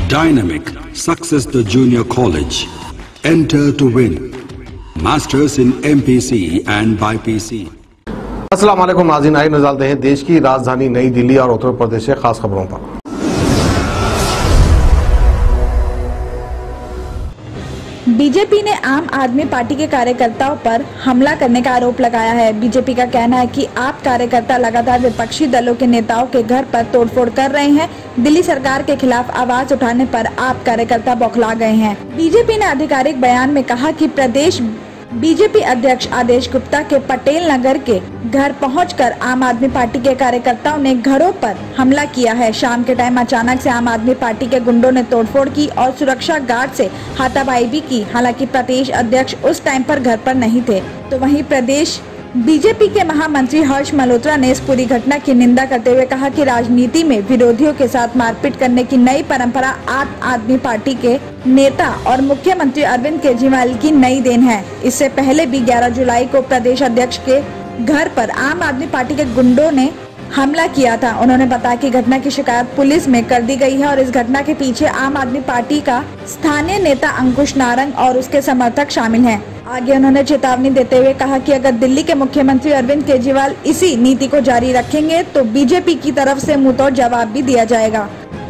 Dynamic Success the Junior College. Enter to win. Masters in MPC and BPC. अस्सलाम वालेकुम नाज़रीन, आइए नज़र डालते हैं देश की राजधानी नई दिल्ली और उत्तर प्रदेश से खास खबरों पर। बीजेपी ने आम आदमी पार्टी के कार्यकर्ताओं पर हमला करने का आरोप लगाया है। बीजेपी का कहना है कि आप कार्यकर्ता लगातार विपक्षी दलों के नेताओं के घर पर तोड़फोड़ कर रहे हैं। दिल्ली सरकार के खिलाफ आवाज उठाने पर आप कार्यकर्ता बौखला गए हैं। बीजेपी ने आधिकारिक बयान में कहा कि प्रदेश बीजेपी अध्यक्ष आदेश गुप्ता के पटेल नगर के घर पहुंचकर आम आदमी पार्टी के कार्यकर्ताओं ने घरों पर हमला किया है। शाम के टाइम अचानक से आम आदमी पार्टी के गुंडों ने तोड़फोड़ की और सुरक्षा गार्ड से हाथापाई भी की। हालांकि प्रदेश अध्यक्ष उस टाइम पर घर पर नहीं थे। तो वहीं प्रदेश बीजेपी के महामंत्री हर्ष मल्होत्रा ने इस पूरी घटना की निंदा करते हुए कहा कि राजनीति में विरोधियों के साथ मारपीट करने की नई परंपरा आम आदमी पार्टी के नेता और मुख्यमंत्री अरविंद केजरीवाल की नई देन है। इससे पहले भी 11 जुलाई को प्रदेश अध्यक्ष के घर पर आम आदमी पार्टी के गुंडों ने हमला किया था। उन्होंने बताया कि घटना की शिकायत पुलिस में कर दी गई है और इस घटना के पीछे आम आदमी पार्टी का स्थानीय नेता अंकुश नारंग और उसके समर्थक शामिल हैं। आगे उन्होंने चेतावनी देते हुए कहा कि अगर दिल्ली के मुख्यमंत्री अरविंद केजरीवाल इसी नीति को जारी रखेंगे तो बीजेपी की तरफ से मुंहतोड़ जवाब भी दिया जाएगा।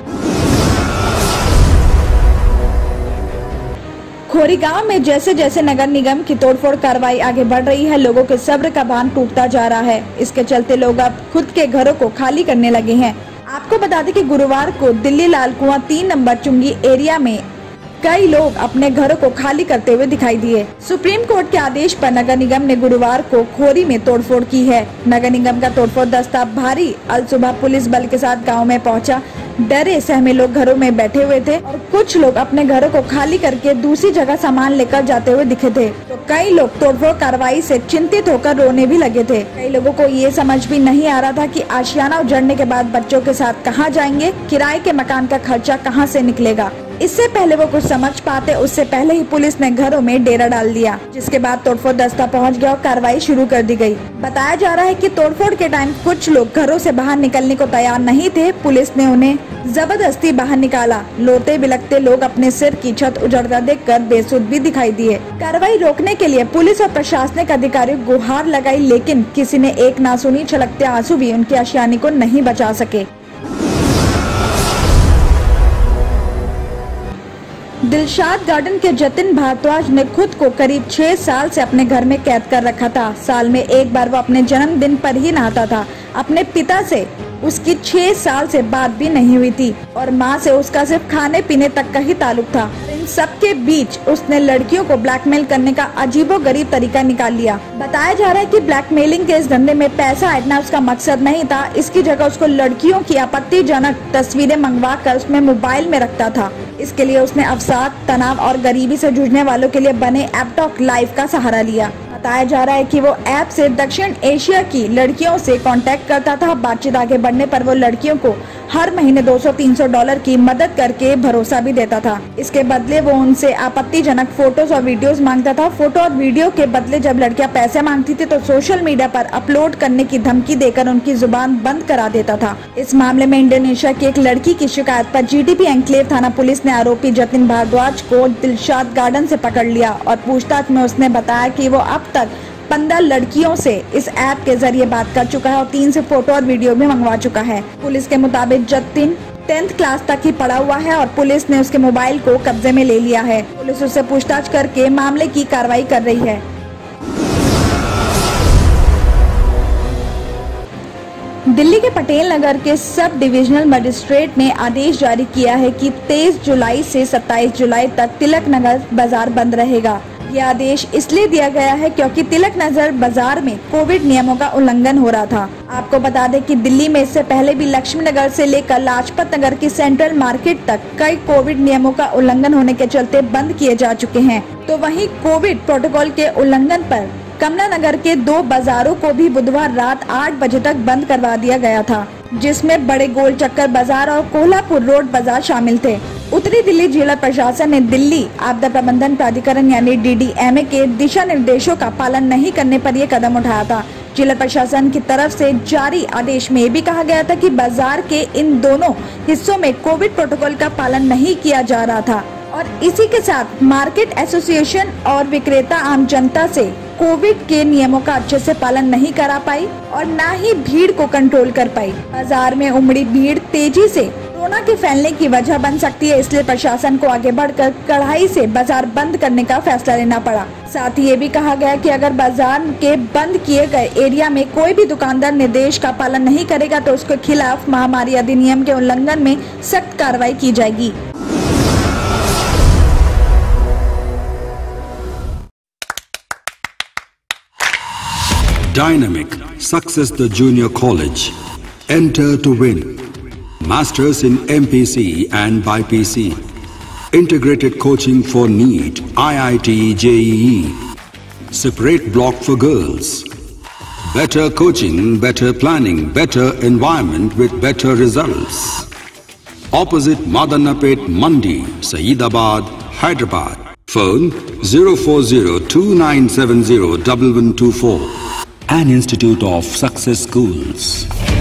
खोरीगांव में जैसे जैसे नगर निगम की तोड़फोड़ कार्रवाई आगे बढ़ रही है, लोगों के सब्र का बांध टूटता जा रहा है। इसके चलते लोग अब खुद के घरों को खाली करने लगे हैं। आपको बता दें कि गुरुवार को दिल्ली लाल कुआं 3 नंबर चुंगी एरिया में कई लोग अपने घरों को खाली करते हुए दिखाई दिए। सुप्रीम कोर्ट के आदेश पर नगर निगम ने गुरुवार को खोरी में तोड़फोड़ की है। नगर निगम का तोड़फोड़ दस्ता भारी अलसुबह पुलिस बल के साथ गांव में पहुंचा। डरे सहमे लोग घरों में बैठे हुए थे और कुछ लोग अपने घरों को खाली करके दूसरी जगह सामान लेकर जाते हुए दिखे थे। तो कई लोग तोड़फोड़ कार्रवाई से चिंतित होकर रोने भी लगे थे। कई लोगों को ये समझ भी नहीं आ रहा था कि आशियाना उजड़ने के बाद बच्चों के साथ कहाँ जाएंगे, किराए के मकान का खर्चा कहाँ से निकलेगा। इससे पहले वो कुछ समझ पाते उससे पहले ही पुलिस ने घरों में डेरा डाल दिया, जिसके बाद तोड़फोड़ दस्ता पहुंच गया और कार्रवाई शुरू कर दी गई। बताया जा रहा है कि तोड़फोड़ के टाइम कुछ लोग घरों से बाहर निकलने को तैयार नहीं थे। पुलिस ने उन्हें जबरदस्ती बाहर निकाला। रोते बिलखते लोग अपने सिर की छत उजड़ता देखकर बेसुध भी दिखाई दिए। कार्रवाई रोकने के लिए पुलिस और प्रशासनिक अधिकारियों गुहार लगाई, लेकिन किसी ने एक ना सुनी। छलकते आंसू भी उनकी आशियाने को नहीं बचा सके। दिलशाद गार्डन के जतिन भारद्वाज ने खुद को करीब 6 साल से अपने घर में कैद कर रखा था। साल में एक बार वो अपने जन्मदिन पर ही नहाता था। अपने पिता से उसकी 6 साल से बात भी नहीं हुई थी और माँ से उसका सिर्फ खाने पीने तक का ही ताल्लुक था। इन सबके बीच उसने लड़कियों को ब्लैकमेल करने का अजीबोगरीब तरीका निकाल लिया। बताया जा रहा है कि ब्लैकमेलिंग के इस धंधे में पैसा ऐंठना उसका मकसद नहीं था। इसकी जगह उसको लड़कियों की आपत्तिजनक तस्वीरें मंगवा कर उसमें मोबाइल में रखता था। इसके लिए उसने अवसाद, तनाव और गरीबी से जूझने वालों के लिए बने एपटॉक लाइव का सहारा लिया। बताया जा रहा है कि वो ऐप से दक्षिण एशिया की लड़कियों से कांटेक्ट करता था। बातचीत आगे बढ़ने पर वो लड़कियों को हर महीने $200-300 की मदद करके भरोसा भी देता था। इसके बदले वो उनसे आपत्तिजनक फोटोज और वीडियोस मांगता था। फोटो और वीडियो के बदले जब लड़कियां पैसे मांगती थी तो सोशल मीडिया पर अपलोड करने की धमकी देकर उनकी जुबान बंद करा देता था। इस मामले में इंडोनेशिया की एक लड़की की शिकायत पर जीटीपी एन्क्लेव थाना पुलिस ने आरोपी जतिन भारद्वाज को दिलशाद गार्डन से पकड़ लिया और पूछताछ में उसने बताया कि वो अब तक 15 लड़कियों से इस ऐप के जरिए बात कर चुका है और 3 से फोटो और वीडियो भी मंगवा चुका है। पुलिस के मुताबिक जतिन 10th क्लास तक ही पढ़ा हुआ है और पुलिस ने उसके मोबाइल को कब्जे में ले लिया है। पुलिस उससे पूछताछ करके मामले की कार्रवाई कर रही है। दिल्ली के पटेल नगर के सब डिविजनल मजिस्ट्रेट ने आदेश जारी किया है कि 23 जुलाई से 27 जुलाई तक तिलक नगर बाजार बंद रहेगा। यह आदेश इसलिए दिया गया है क्योंकि तिलक नगर बाजार में कोविड नियमों का उल्लंघन हो रहा था। आपको बता दें कि दिल्ली में इससे पहले भी लक्ष्मी नगर से लेकर लाजपत नगर की सेंट्रल मार्केट तक कई कोविड नियमों का उल्लंघन होने के चलते बंद किए जा चुके हैं। तो वहीं कोविड प्रोटोकॉल के उल्लंघन पर कमला नगर के 2 बाजारों को भी बुधवार रात 8 बजे तक बंद करवा दिया गया था, जिसमें बड़े गोल चक्कर बाजार और कोल्हापुर रोड बाजार शामिल थे। उत्तरी दिल्ली जिला प्रशासन ने दिल्ली आपदा प्रबंधन प्राधिकरण यानी DDMA के दिशा निर्देशों का पालन नहीं करने पर यह कदम उठाया था, जिला प्रशासन की तरफ से जारी आदेश में ये भी कहा गया था कि बाजार के इन दोनों हिस्सों में कोविड प्रोटोकॉल का पालन नहीं किया जा रहा था और इसी के साथ मार्केट एसोसिएशन और विक्रेता आम जनता से कोविड के नियमों का अच्छे से पालन नहीं करा पाई और न ही भीड़ को कंट्रोल कर पाई। बाजार में उमड़ी भीड़ तेजी से कोरोना के फैलने की वजह बन सकती है, इसलिए प्रशासन को आगे बढ़कर कड़ाई से बाजार बंद करने का फैसला लेना पड़ा। साथ ही ये भी कहा गया कि अगर बाजार के बंद किए गए एरिया में कोई भी दुकानदार निर्देश का पालन नहीं करेगा तो उसके खिलाफ महामारी अधिनियम के उल्लंघन में सख्त कार्रवाई की जाएगी। Dynamic Success the Junior College. Enter to win. Masters in MPC and BPC. Integrated coaching for NEET, IIT, JEE. Separate block for girls. Better coaching, better planning, better environment with better results. Opposite Madanapet Mandi, Saeedabad, Hyderabad. Phone 04029701124. An Institute of Success Schools.